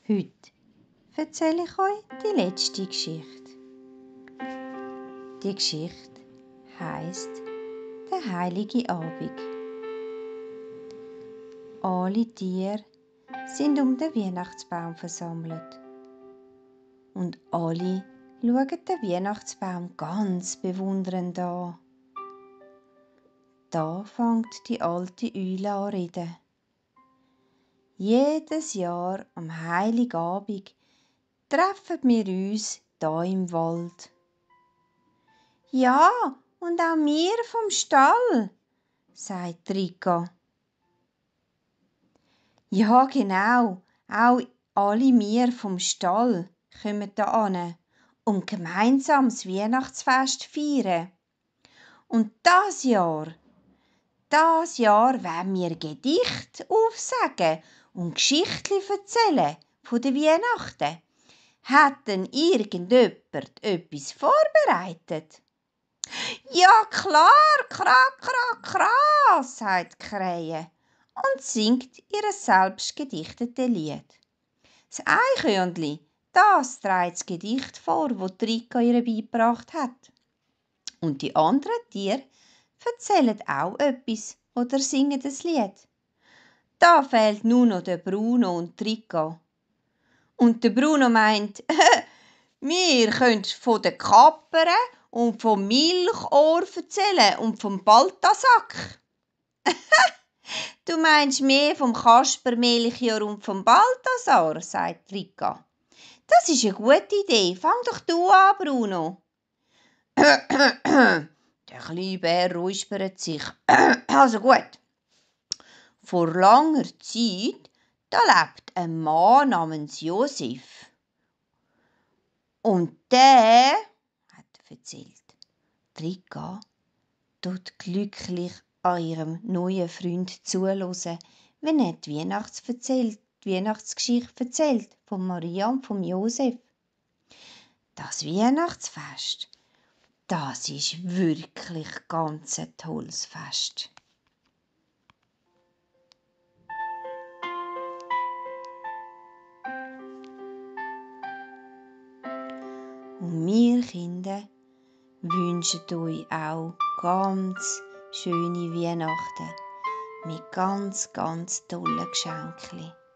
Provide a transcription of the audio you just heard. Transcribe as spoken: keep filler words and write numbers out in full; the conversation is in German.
Heute erzähle ich euch die letzte Geschichte. Die Geschichte heisst «Der heilige Abend». Alle Tiere sind um den Weihnachtsbaum versammelt. Und alle schauen den Weihnachtsbaum ganz bewundernd an. Da fängt die alte Eule an zu reden. Jedes Jahr am Heiligabend treffen wir uns da im Wald. Ja, und auch wir vom Stall, sagt Rika. Ja, genau, auch alle wir vom Stall kommen da an, um gemeinsam das Weihnachtsfest zu feiern. Und das Jahr, das Jahr wollen wir Gedichte aufsagen und Geschichten erzählen von der Weihnachten. Hat denn irgendjemand etwas vorbereitet? Ja, klar, kra, kra, kra, sagt die Krähe und singt ihr selbstgedichtetes Lied. Das Eichhörnli, das trägt das Gedicht vor, das Rika ihr beigebracht hat. Und die anderen Tiere erzählen auch etwas oder singen das Lied. Da fehlt nur noch der Bruno und Rika. Und der Bruno meint, wir können von den Kapern und vom Milchohr erzählen und vom Baltasack. Du meinst mehr vom Kasper, Melchior und vom Balthasar, sagt Rika. Das ist eine gute Idee. Fang doch du an, Bruno. Der kleine Bär räuspert sich. Also gut. Vor langer Zeit, da lebt ein Mann namens Josef. Und der, hat er erzählt, Rika tut glücklich an ihrem neuen Freund zuhören, wenn er die, Weihnachts erzählt, die Weihnachtsgeschichte erzählt von Maria und von Josef. Das Weihnachtsfest, das ist wirklich ganz ein tolles Fest. Und wir Kinder wünschen euch auch ganz schöne Weihnachten mit ganz, ganz tollen Geschenken.